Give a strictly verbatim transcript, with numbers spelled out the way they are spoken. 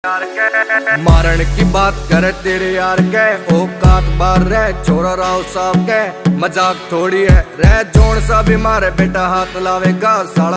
मारन की बात करे तेरे यार के औकात बार रह छोरा राव साहब के मजाक थोड़ी है रह जोन सा भी मारे बेटा हाथ लावेगा साला।